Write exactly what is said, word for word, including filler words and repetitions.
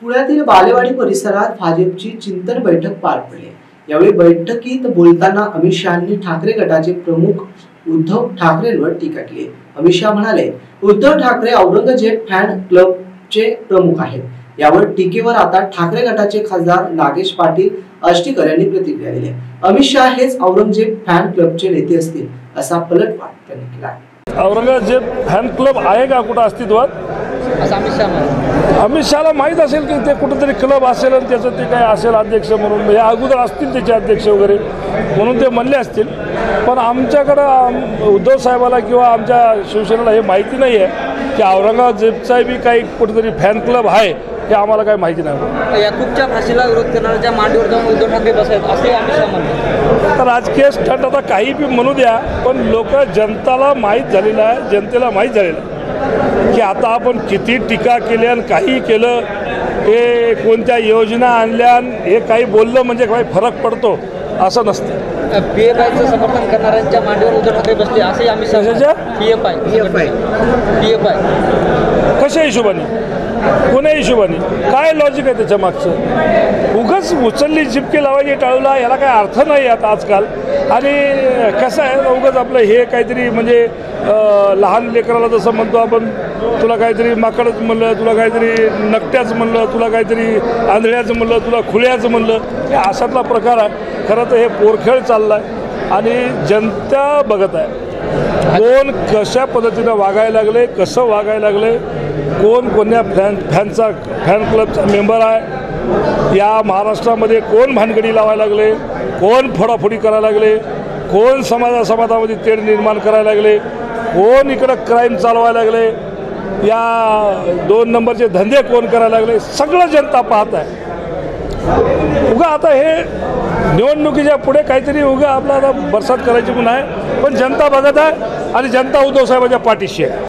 पुण्यातील बालेवाडी परिसरात भाजपची चिंतन बैठक पार पडली। यावेळी बैठकीत बोलताना अमित शहांनी ठाकरे गटाचे प्रमुख उद्धव ठाकरेंवर टीका केली। अमित शहा म्हणाले, उद्धव ठाकरे औरंगजेब फॅन क्लबचे प्रमुख आहेत। यावर टीकेवर आता ठाकरे गटाचे खासदार नागेश पाटील आष्टीकर यांनी प्रतिक्रिया दिली। अमित शहा हेच औरंगजेब फॅन क्लबचे नेते असतील असा पलटवार त्यांनी केला। औरंगजेब फॅन क्लब आहे का कुठं अस्तित्वात असं अमित शहा अमित शहाला माहीत असेल की ते कुठेतरी क्लब असेल आणि त्याचं ते काय असेल अध्यक्ष म्हणून या अगोदर असतील त्याचे अध्यक्ष वगैरे म्हणून ते म्हणले असतील। पण आमच्याकडं उद्धव साहेबाला किंवा आमच्या शिवसेनेला हे माहिती नाही आहे की औरंगजेबचा बी काही कुठेतरी फॅन क्लब आहे हे आम्हाला काही माहिती नाही। याकूबच्या फाशीला विरोध करणाऱ्या मांडीवर जाऊन उद्धव ठाकरे बसायत असे अमित शहा म्हणतात। तर राजकीय स्टंट आता काही बी म्हणू द्या, पण लोक जनताला माहीत झालेलं आहे, जनतेला माहीत झालेलं आहे की आता आपण किती टीका केल्या आणि काही केलं, हे कोणत्या योजना आणल्या हे काही बोललं म्हणजे काही फरक पडतो असं नसतं। पी एफ आयचं समर्थन करणाऱ्यांच्या मांडीवर उद्धव ठाकरे बसले असे Amit Shah. P F I P F I P F I कशा हिशोबाने, कोण्या हिशोबाने, काय लॉजिक आहे त्याच्या मागचं? उगाच उचलली चिपके लावायची टाळूला याला काय अर्थ नाही आता आजकाल। आणि कसं आहे उगाच आपलं हे काहीतरी म्हणजे लहान लेकराला जसं म्हणतो आपण, तुला काहीतरी माकडच म्हणलं, तुला काहीतरी नकट्याचं म्हणलं, तुला काहीतरी आंधळ्याचं म्हणलं, तुला खुल्याचं म्हणलं, हे अशातला प्रकार आहे। खरं तर हे पोरखेळ चालला आहे आणि जनता बघत आहे कोण कशा पद्धतीनं वागायला लागले, कसं वागायला लागले, कोण कोण्या फॅन फॅनचा फॅन क्लबचा मेंबर आहे, या महाराष्ट्रामध्ये कोण भानगडी लावायला लागले, कोण फोडाफोडी करायला लागले, कोण समाजा समाजामध्ये तेढ निर्माण करायला लागले, कोण इकडं क्राईम चालवायला लागले, या दोन नंबरचे धंदे कोण करायला लागले, सगळं जनता पाहत आहे। उगा आता हे निवडणुकीच्या पुढे काहीतरी उगा आपला आता बरसात करायची म्हणून आहे, पण जनता बघत आहे आणि जनता उद्धव साहेबांच्या पाठीशी आहे।